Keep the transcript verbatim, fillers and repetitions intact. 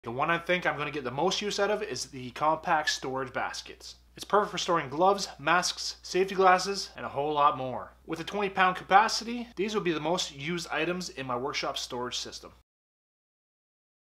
The one I think I'm going to get the most use out of is the compact storage baskets. It's perfect for storing gloves, masks, safety glasses, and a whole lot more. With a twenty pound capacity, these will be the most used items in my workshop storage system.